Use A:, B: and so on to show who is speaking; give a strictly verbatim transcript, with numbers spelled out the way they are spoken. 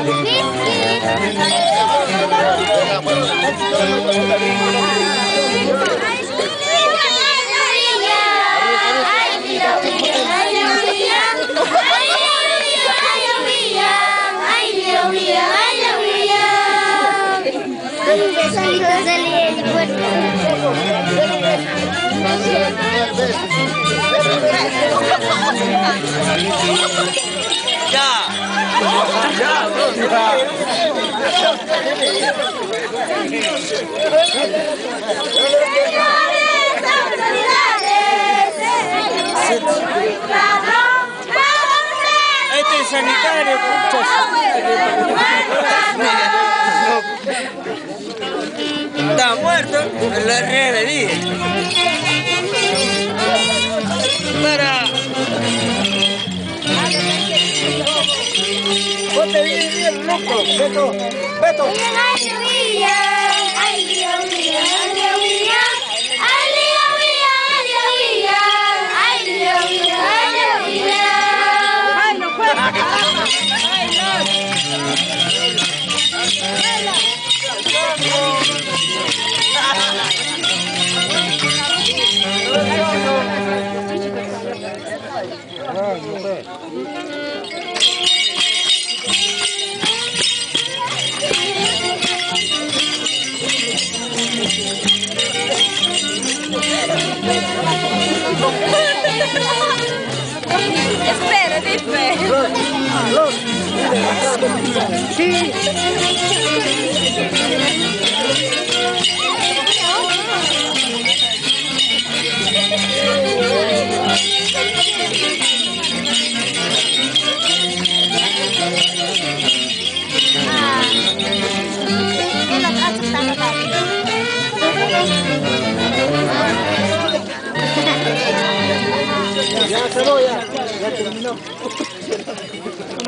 A: Este es sanitario, está muerto, la realidad. Para.
B: Vos te vienes bien, loco, Beto, Beto.
C: Espera, espera.
B: Sí. Ya acabó, ya, ya terminó.